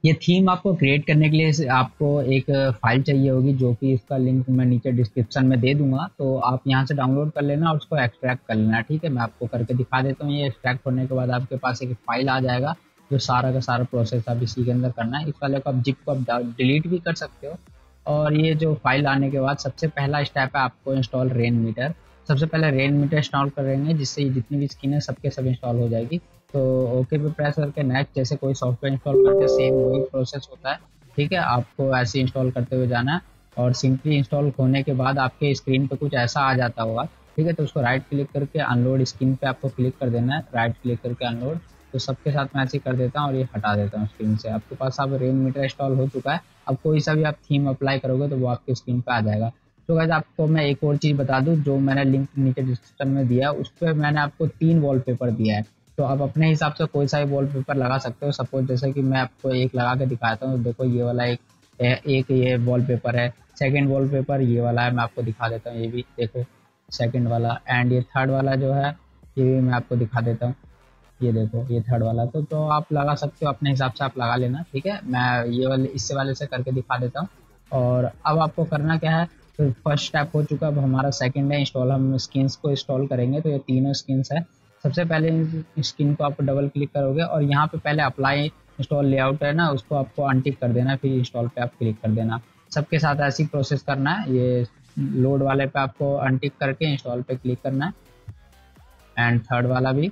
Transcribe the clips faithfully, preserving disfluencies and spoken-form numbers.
ये थीम आपको क्रिएट करने के लिए इस- आपको एक फाइल चाहिए होगी, जो कि इसका लिंक मैं नीचे डिस्क्रिप्शन में दे दूंगा, तो आप यहाँ से डाउनलोड कर लेना और उसको एक्सट्रैक्ट कर लेना। ठीक है, मैं आपको करके दिखा देता हूँ। ये एक्सट्रैक्ट होने के बाद आपके पास एक फाइल आ जाएगा, जो सारा का सारा प्रोसेस आप इसी के अंदर करना है। इस वाले को आप जिप को आप डिलीट भी कर सकते हो। और ये जो फाइल आने के बाद सबसे पहला स्टेप है आपको इंस्टॉल रेन मीटर। सबसे पहले रेन मीटर इंस्टॉल करेंगे, जिससे ये जितनी भी स्क्रीन है सबके सब इंस्टॉल हो जाएगी। तो ओके पे प्रेस करके नेक्स्ट, जैसे कोई सॉफ्टवेयर इंस्टॉल करते सेम वही प्रोसेस होता है। ठीक है, आपको ऐसे इंस्टॉल करते हुए जाना है। और सिंपली इंस्टॉल होने के बाद आपके स्क्रीन पे कुछ ऐसा आ जाता होगा। ठीक है, तो उसको राइट क्लिक करके अनलोड स्क्रीन पे आपको क्लिक कर देना है, राइट क्लिक करके अनलोड। तो सबके साथ मैं ऐसे ही कर देता हूँ और ये हटा देता हूँ स्क्रीन से। आपके पास अब रेन मीटर इंस्टॉल हो चुका है। अब कोई सा भी आप थीम अप्लाई करोगे तो वो आपके स्क्रीन पे आ जाएगा। तो गाइस आपको मैं एक और चीज़ बता दूं, जो मैंने लिंक नीचे डिस्क्रिप्शन में दिया उस पर मैंने आपको तीन वॉलपेपर दिया है। तो आप अपने हिसाब से कोई सा भी वॉलपेपर लगा सकते हो। सपोज जैसे कि मैं आपको एक लगा के दिखाता हूँ, देखो ये वाला एक एक ये वॉलपेपर है। सेकंड वॉलपेपर ये वाला है, मैं आपको दिखा देता हूँ, ये भी देखो सेकंड वाला। एंड ये थर्ड वाला जो है, ये भी मैं आपको दिखा देता हूँ। ये देखो ये थर्ड वाला। तो तो आप लगा सकते हो अपने हिसाब से, आप लगा लेना। ठीक है, मैं ये वाले इससे वाले से करके दिखा देता हूँ। और अब आपको करना क्या है, तो फर्स्ट स्टेप हो चुका। अब हमारा सेकंड है इंस्टॉल, हम स्किन्स को इंस्टॉल करेंगे। तो ये तीनों स्किन्स है। सबसे पहले स्किन को आप डबल क्लिक करोगे और यहाँ पे पहले अप्लाई इंस्टॉल लेआउट है ना, उसको आपको अनटिक कर देना, फिर इंस्टॉल पे आप क्लिक कर देना। सबके साथ ऐसी प्रोसेस करना है। ये लोड वाले पे आपको अनटिक करके इंस्टॉल पे क्लिक करना है, एंड थर्ड वाला भी।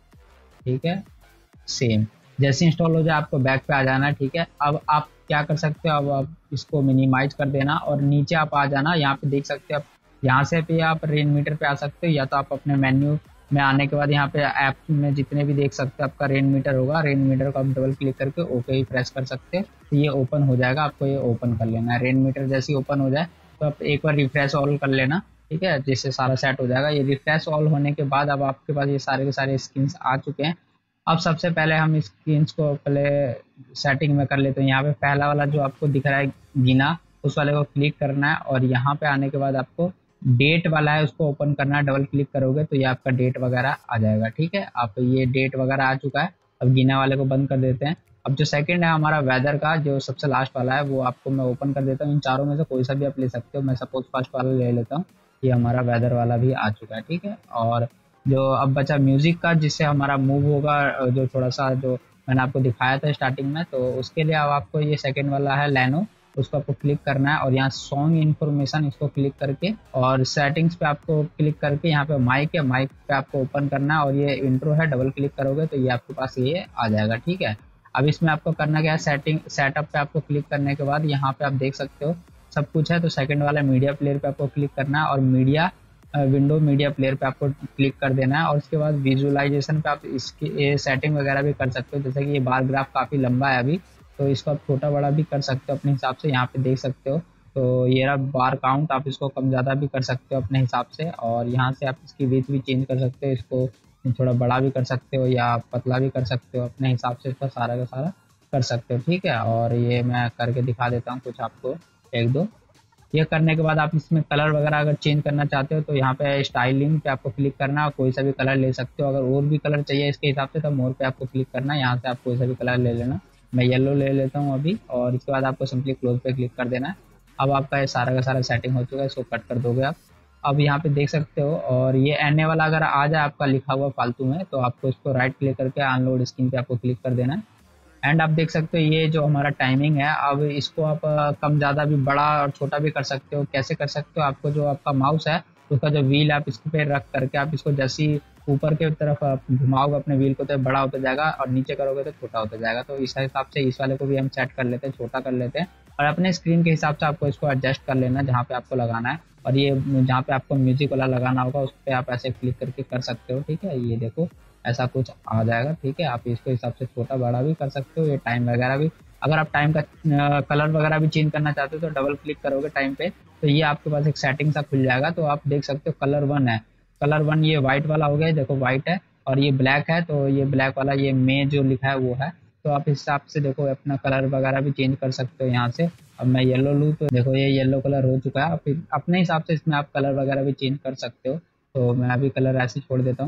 ठीक है, सेम। जैसे इंस्टॉल हो जाए आपको बैक पे आ जाना है। ठीक है, अब आप क्या कर सकते हो, अब आप इसको मिनिमाइज कर देना और नीचे आप आ जाना। यहाँ पे देख सकते हो आप, यहाँ से भी आप रेन मीटर पे आ सकते हो, या तो आप अपने मेन्यू में आने के बाद यहाँ पे ऐप में जितने भी देख सकते हो आपका रेन मीटर होगा, रेन मीटर को आप डबल क्लिक करके ओके ही प्रेस कर सकते हो, तो ये ओपन हो जाएगा। आपको ये ओपन कर लेना है। रेन मीटर जैसे ही ओपन हो जाए तो आप एक बार रिफ्रेश ऑल कर लेना। ठीक है, जिससे सारा सेट हो जाएगा। ये रिफ्रेश ऑल होने के बाद अब आपके पास ये सारे के सारे स्क्रीन्स आ चुके हैं। अब सबसे पहले हम स्क्रीन्स को पहले सेटिंग में कर लेते हैं। यहाँ पे पहला वाला जो आपको दिख रहा है गिना, उस वाले को क्लिक करना है और यहाँ पे आने के बाद आपको डेट वाला है उसको ओपन करना है। डबल क्लिक करोगे तो ये आपका डेट वगैरह आ जाएगा। ठीक है, आप ये डेट वगैरह आ चुका है। अब गिना वाले को बंद कर देते हैं। अब जो सेकंड है हमारा वेदर का, जो सबसे लास्ट वाला है, वो आपको मैं ओपन कर देता हूँ। इन चारों में से कोई सा भी आप ले सकते हो। मैं सपोज फर्स्ट वाला ले लेता हूँ। ये हमारा वेदर वाला भी आ चुका है। ठीक है, और जो अब बचा म्यूजिक का, जिससे हमारा मूव होगा, जो थोड़ा सा जो मैंने आपको दिखाया था स्टार्टिंग में, तो उसके लिए अब आपको ये सेकंड वाला है लैनो, उसको आपको क्लिक करना है और यहाँ सॉन्ग इन्फॉर्मेशन इसको क्लिक करके और सेटिंग्स पे आपको क्लिक करके यहाँ पे माइक है, माइक पे आपको ओपन करना है और ये इंट्रो है, डबल क्लिक करोगे तो ये आपके पास ये आ जाएगा। ठीक है, अब इसमें आपको करना क्या है, सेटिंग सेटअप पे आपको क्लिक करने के बाद यहाँ पे आप देख सकते हो सब कुछ है। तो सेकंड वाला मीडिया प्लेयर पे आपको क्लिक करना है और मीडिया विंडो मीडिया प्लेयर पे आपको क्लिक कर देना है। और उसके बाद विजुअलाइजेशन पे आप इसकी ये सेटिंग वगैरह भी कर सकते हो। जैसे कि ये बार ग्राफ काफ़ी लंबा है अभी, तो इसको आप छोटा बड़ा भी कर सकते हो अपने हिसाब से। यहाँ पे देख सकते हो, तो ये रहा बार काउंट, आप इसको कम ज़्यादा भी कर सकते हो अपने हिसाब से। और यहाँ से आप इसकी विड्थ भी चेंज कर सकते हो, इसको थोड़ा बड़ा भी कर सकते हो या पतला भी कर सकते हो अपने हिसाब से। इसका सारा का सारा कर सकते हो। ठीक है, और ये मैं करके दिखा देता हूँ कुछ आपको, एक दो। ये करने के बाद आप इसमें कलर वगैरह अगर चेंज करना चाहते हो तो यहाँ पे स्टाइलिंग पे आपको क्लिक करना है और कोई सा भी कलर ले सकते हो। अगर और भी कलर चाहिए इसके हिसाब से तो मोर पे आपको क्लिक करना है, यहाँ से आप कोई सा भी कलर ले लेना। मैं येलो ले लेता हूँ अभी, और इसके बाद आपको सिंपली क्लोज पे क्लिक कर देना है। अब आपका ये सारा का सारा सेटिंग हो चुका है, इसको कट कर दोगे आप। अब यहाँ पे देख सकते हो, और ये एन वाला अगर आ जाए आपका लिखा हुआ फालतू में, तो आपको इसको राइट क्लिक करके अनलोड स्क्रीन पे आपको क्लिक कर देना है। एंड आप देख सकते हो ये जो हमारा टाइमिंग है, अब इसको आप अ, कम ज़्यादा भी, बड़ा और छोटा भी कर सकते हो। कैसे कर सकते हो, आपको जो आपका माउस है उसका जो व्हील आप इस पे रख करके आप इसको जैसे ही ऊपर के तरफ आप घुमाओगे अपने व्हील को तो बड़ा होता जाएगा, और नीचे करोगे तो छोटा होता जाएगा। तो इस हिसाब से इस वाले को भी हम सेट कर लेते हैं, छोटा कर लेते हैं। और अपने स्क्रीन के हिसाब से आपको इसको एडजस्ट कर लेना जहाँ पे आपको लगाना है। और ये जहाँ पे आपको म्यूजिक वाला लगाना होगा उस पर आप ऐसे क्लिक करके कर सकते हो। ठीक है, ये देखो ऐसा कुछ आ जाएगा। ठीक है, आप इसके हिसाब से छोटा बड़ा भी कर सकते हो। ये टाइम वगैरह भी, अगर आप टाइम का कलर वगैरह भी चेंज करना चाहते हो तो डबल क्लिक करोगे टाइम पे, तो ये आपके पास एक सेटिंग सा खुल जाएगा। तो आप देख सकते हो कलर वन है, कलर वन ये व्हाइट वाला हो गया, देखो व्हाइट है। और ये ब्लैक है, तो ये ब्लैक वाला ये मे जो लिखा है वो है। तो आप इस हिसाब से देखो अपना कलर वगैरह भी चेंज कर सकते हो यहाँ से। अब मैं येलो लूँ तो देखो ये येलो कलर हो चुका है। आप अपने हिसाब से इसमें आप कलर वगैरह भी चेंज कर सकते हो। तो मैं अभी कलर ऐसे छोड़ देता हूँ।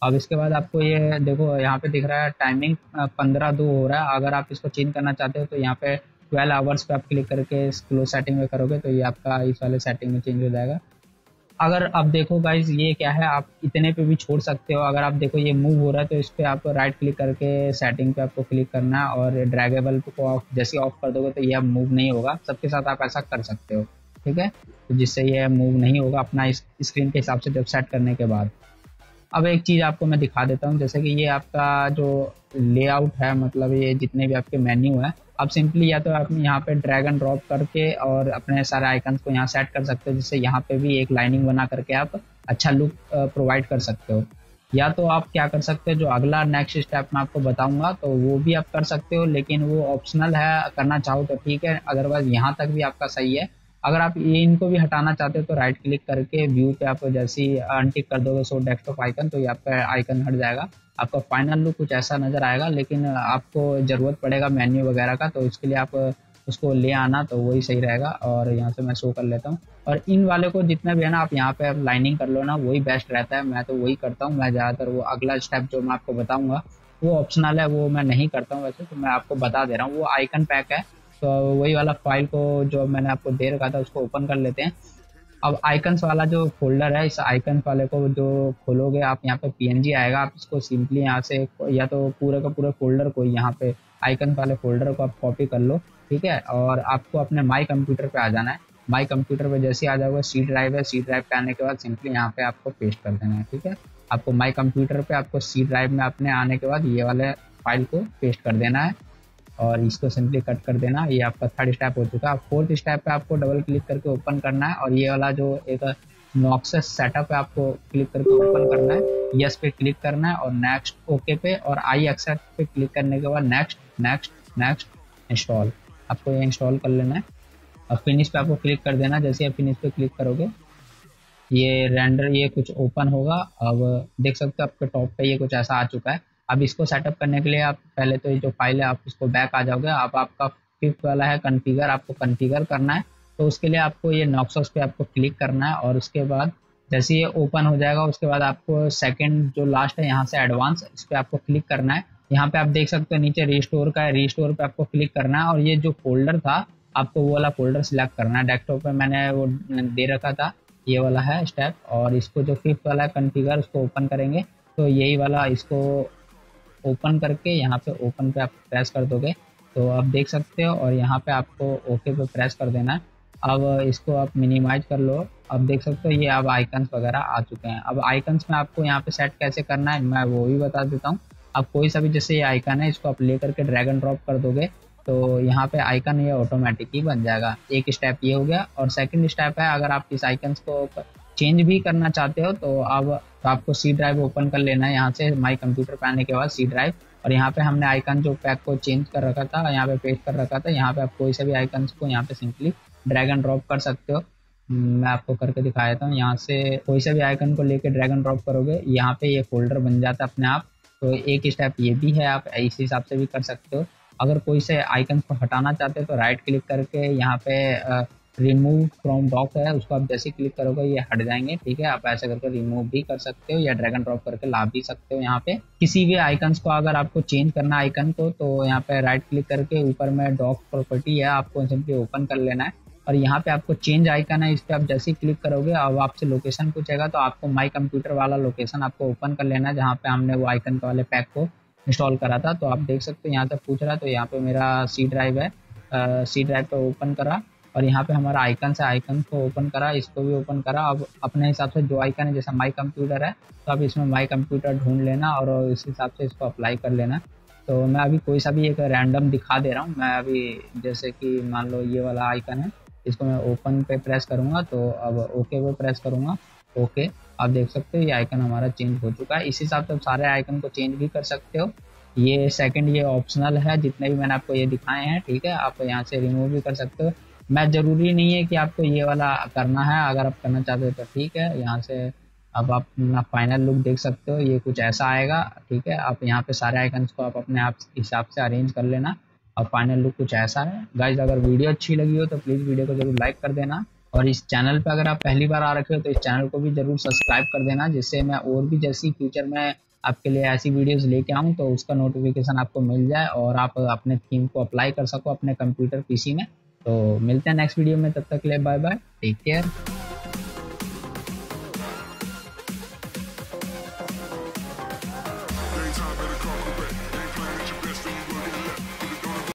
अब इसके बाद आपको ये देखो यहाँ पे दिख रहा है टाइमिंग पंद्रह दो हो रहा है। अगर आप इसको चेंज करना चाहते हो तो यहाँ पे ट्वेल्व आवर्स पे आप क्लिक करके क्लोज सेटिंग में करोगे तो ये आपका इस वाले सेटिंग में चेंज हो जाएगा। अगर आप देखो गाइज ये क्या है, आप इतने पे भी छोड़ सकते हो। अगर आप देखो ये मूव हो रहा है तो इस पे आप राइट क्लिक करके सेटिंग पे आपको क्लिक करना है और ड्रैगेबल को ऑफ जैसे ऑफ कर दोगे तो ये अब मूव नहीं होगा। सबके साथ आप ऐसा कर सकते हो, ठीक है, तो जिससे ये मूव नहीं होगा अपना इस स्क्रीन के हिसाब से जब सेट करने के बाद। अब एक चीज़ आपको मैं दिखा देता हूँ, जैसे कि ये आपका जो लेआउट है, मतलब ये जितने भी आपके मेन्यू है, आप सिंपली या तो आप यहाँ पे ड्रैग एंड ड्रॉप करके और अपने सारे आइकन्स को यहाँ सेट कर सकते हो, जिससे यहाँ पे भी एक लाइनिंग बना करके आप अच्छा लुक प्रोवाइड कर सकते हो। या तो आप क्या कर सकते हो, जो अगला नेक्स्ट स्टेप मैं आपको बताऊंगा तो वो भी आप कर सकते हो, लेकिन वो ऑप्शनल है, करना चाहो तो ठीक है, अदरवाइज यहाँ तक भी आपका सही है। अगर आप ये इनको भी हटाना चाहते हो तो राइट क्लिक करके व्यू पे आप जैसे ही अनटिक कर दोगे शो डेस्कटॉप आइकन, तो ये आपका आइकन हट जाएगा। आपका फाइनल लुक कुछ ऐसा नज़र आएगा, लेकिन आपको ज़रूरत पड़ेगा मेन्यू वगैरह का, तो इसके लिए आप उसको ले आना तो वही सही रहेगा। और यहाँ से मैं शो कर लेता हूँ। और इन वाले को जितना भी है ना, आप यहाँ पे आप लाइनिंग कर लो ना, वही बेस्ट रहता है। मैं तो वही करता हूँ। मैं ज़्यादातर वो अगला स्टेप जो मैं आपको बताऊँगा वो ऑप्शनल है, वो मैं नहीं करता हूँ वैसे, तो मैं आपको बता दे रहा हूँ। वो आइकन पैक है, तो वही वाला फाइल को जो मैंने आपको दे रखा था उसको ओपन कर लेते हैं। अब आइकन्स वाला जो फोल्डर है, इस आइकन वाले को जो खोलोगे आप, यहाँ पे पीएनजी आएगा। आप इसको सिंपली यहाँ से या तो पूरे का पूरे फोल्डर को यहाँ पे आइकन वाले फोल्डर को आप कॉपी कर लो, ठीक है। और आपको अपने माई कंप्यूटर पे आ जाना है। माई कंप्यूटर पे जैसे आ जाओगे, सी ड्राइव है, सी ड्राइव पे आने के बाद सिंपली यहाँ पे आपको पेस्ट कर देना है, ठीक है। आपको माई कंप्यूटर पे आपको सी ड्राइव में अपने आने के बाद ये वाले फाइल को पेस्ट कर देना है और इसको सिंपली कट कर देना। ये आपका थर्ड स्टेप हो चुका है। फोर्थ स्टेप पे आपको डबल क्लिक करके ओपन करना है और ये वाला जो एक नॉक्सस सेटअप है आपको क्लिक करके ओपन करना है। यस पे क्लिक करना है और नेक्स्ट ओके पे और आई एक्सेप्ट पे क्लिक करने के बाद नेक्स्ट नेक्स्ट नेक्स्ट इंस्टॉल, आपको ये इंस्टॉल कर लेना है। और फिनिश पे आपको क्लिक कर देना। जैसे आप फिनिश पे क्लिक करोगे ये रेंडर ये कुछ ओपन होगा। अब देख सकते हो आपके टॉप पे ये कुछ ऐसा आ चुका है। अब इसको सेटअप करने के लिए आप पहले तो ये जो फाइल है आप इसको बैक आ जाओगे। अब आपका फिफ्थ वाला है कॉन्फ़िगर, आपको कॉन्फ़िगर करना है। तो उसके लिए आपको ये नॉक्सस पे आपको क्लिक करना है और उसके बाद जैसे ये ओपन हो जाएगा उसके बाद आपको सेकंड जो लास्ट है यहाँ से एडवांस, इस पर आपको क्लिक करना है। यहाँ पे आप देख सकते हो नीचे रिस्टोर का है, रिस्टोर पे आपको क्लिक करना है और ये जो फोल्डर था आपको वो वाला फोल्डर सिलेक्ट करना है। डेस्कटॉप पे मैंने वो दे रखा था, ये वाला है स्टेप। और इसको जो फिफ्थ वाला है कॉन्फ़िगर, उसको ओपन करेंगे तो यही वाला इसको ओपन करके यहाँ पे ओपन पे आप प्रेस कर दोगे तो आप देख सकते हो। और यहाँ पे आपको ओके पे प्रेस कर देना है। अब इसको आप मिनिमाइज कर लो। अब देख सकते हो ये अब आइकन्स वगैरह आ चुके हैं। अब आइकन्स में आपको यहाँ पे सेट कैसे करना है मैं वो भी बता देता हूँ। अब कोई सा भी जैसे ये आइकन है इसको आप ले करके ड्रैग एंड ड्रॉप कर दोगे तो यहाँ पे आइकन ये ऑटोमेटिक ही बन जाएगा। एक स्टेप ये हो गया। और सेकंड स्टेप है, अगर आप इस आइकन्स को चेंज भी करना चाहते हो तो अब तो आपको सी ड्राइव ओपन कर लेना है। यहाँ से माई कंप्यूटर पे आने के बाद सी ड्राइव, और यहाँ पे हमने आइकन जो पैक को चेंज कर रखा था यहाँ पे पेस्ट कर रखा था। यहाँ पे आप कोई से भी आइकन्स को यहाँ पे सिंपली ड्रैग एंड ड्रॉप कर सकते हो। मैं आपको करके दिखा देता हूँ। यहाँ से कोई से भी आइकन को लेके ड्रैग एंड ड्रॉप करोगे यहाँ पे ये फोल्डर बन जाता है अपने आप। तो एक स्टेप ये भी है, आप इस हिसाब से भी कर सकते हो। अगर कोई से आइकन को हटाना चाहते हो तो राइट क्लिक करके यहाँ पे रिमूव फ्रॉम डॉक है, उसको आप जैसे क्लिक करोगे ये हट जाएंगे, ठीक है। आप ऐसे करके रिमूव भी कर सकते हो या ड्रैग एंड ड्रॉप करके ला भी सकते हो। यहाँ पे किसी भी आइकन्स को अगर आपको चेंज करना आइकन को तो यहाँ पे राइट क्लिक करके ऊपर में डॉक प्रॉपर्टी है, आपको सिंपली ओपन कर लेना है। और यहाँ पे आपको चेंज आइकन है, इस पर आप जैसे ही क्लिक करोगे अब आपसे लोकेशन पूछेगा तो आपको माई कंप्यूटर वाला लोकेशन आपको ओपन कर लेना है जहाँ पे हमने वो आइकन वाले पैक को इंस्टॉल करा था। तो आप देख सकते हो यहाँ तक पूछ रहा है तो यहाँ पे मेरा सी ड्राइव है, सी ड्राइव पे ओपन करा और यहाँ पे हमारा आइकन है, आइकन को ओपन करा, इसको भी ओपन करा। अब अपने हिसाब से जो आइकन है जैसा माई कंप्यूटर है तो आप इसमें माई कंप्यूटर ढूंढ लेना और इस हिसाब से इसको अप्लाई कर लेना। तो मैं अभी कोई सा भी एक रैंडम दिखा दे रहा हूँ। मैं अभी जैसे कि मान लो ये वाला आइकन है, इसको मैं ओपन पे प्रेस करूँगा तो अब ओके पे प्रेस करूँगा, ओके। आप देख सकते हो ये आइकन हमारा चेंज हो चुका है। इस हिसाब से आप सारे आइकन को चेंज भी कर सकते हो। ये सेकंड ये ऑप्शनल है, जितने भी मैंने आपको ये दिखाए हैं, ठीक है। आप यहाँ से रिमूव भी कर सकते हो। मैं ज़रूरी नहीं है कि आपको ये वाला करना है, अगर आप करना चाहते हो तो ठीक है। यहाँ से अब आप अपना फाइनल लुक देख सकते हो, ये कुछ ऐसा आएगा, ठीक है। आप यहाँ पे सारे आइकन्स को आप अपने आप हिसाब से अरेंज कर लेना और फाइनल लुक कुछ ऐसा है। गाइज अगर वीडियो अच्छी लगी हो तो प्लीज़ वीडियो को जरूर लाइक कर देना और इस चैनल पे अगर आप पहली बार आ रखे हो तो इस चैनल को भी जरूर सब्सक्राइब कर देना, जिससे मैं और भी जैसी फ्यूचर में आपके लिए ऐसी वीडियोस लेके आऊँ तो उसका नोटिफिकेशन आपको मिल जाए और आप अपने थीम को अप्लाई कर सको अपने कंप्यूटर पीसी में। तो मिलते हैं नेक्स्ट वीडियो में, तब तक के लिए बाय बाय, टेक केयर।